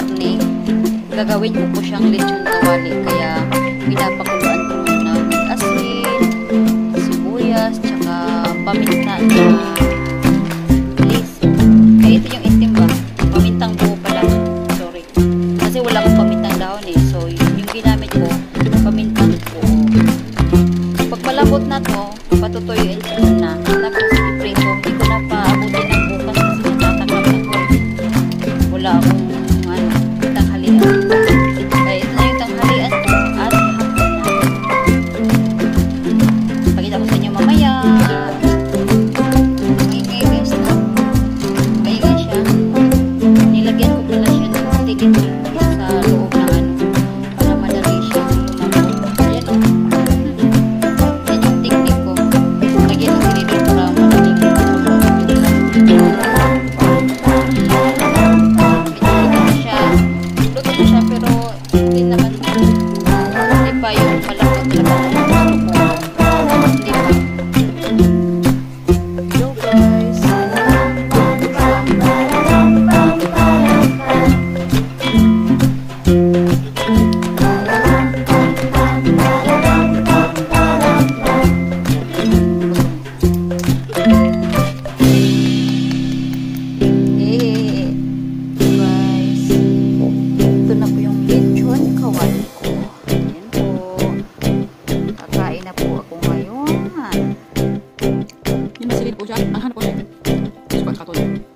karne, gagawin ko po siyang lechon kawali. Kaya pinapakuluan ko muna ng asin, sibuyas, tsaka paminta na lis. Kaya ito yung itim ba? Pamintang buo pala. Sorry. Kasi wala akong pamintang dahon eh. So, yung ginamit ko, pamintang buo. Pag malambot na to, patutuyuin ko na. Tapos, ipreso. Hindi ko na paabutin ng bukas kasi natatakam ako. Wala akong tanghalian. Kaya ito na yung tanghalian ko at hapon na. Pakita ko sa inyo mamaya. Ingay guys. Ingay siya. Nilagyan ko pala siya ng tigit sa loob ng para madali siya lumambot. Ayan o. Yan yung technique ko. Lagyan ng sinidor para madaling Ang hanap ko siya. Spot katulad.